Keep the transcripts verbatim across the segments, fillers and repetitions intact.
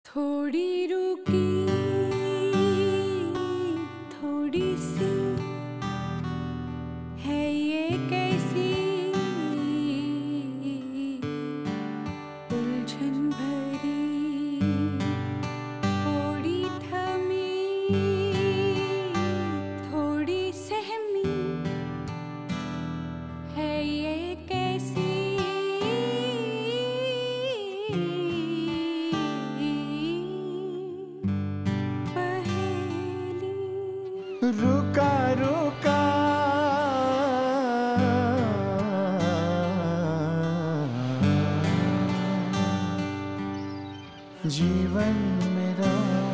थोड़ी रुकी थोड़ी सी है ये कैसी उलझन भरी, थोड़ी थमी थोड़ी सहमी है ये कैसी रुका रुका जीवन मेरा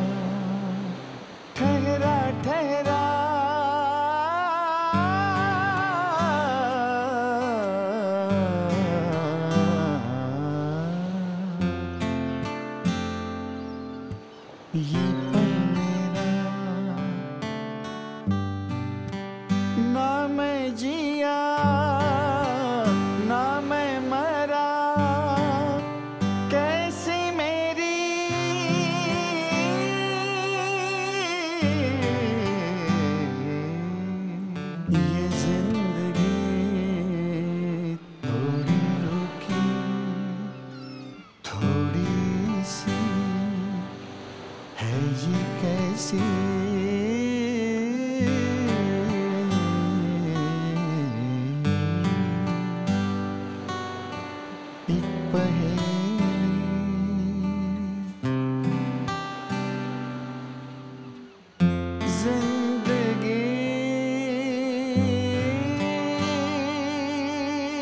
ठहरा ठहरा ये पल ना मैं जिया ना मैं मरा, कैसी मेरी ये जिंदगी। थोड़ी रुकी थोड़ी सी है ये कैसी जिंदगी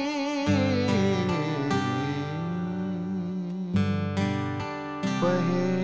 पहेली।